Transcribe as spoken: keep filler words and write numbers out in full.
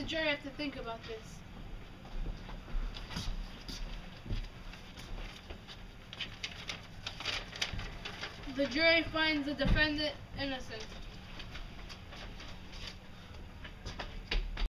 jury have to think about this? The jury finds the defendant innocent.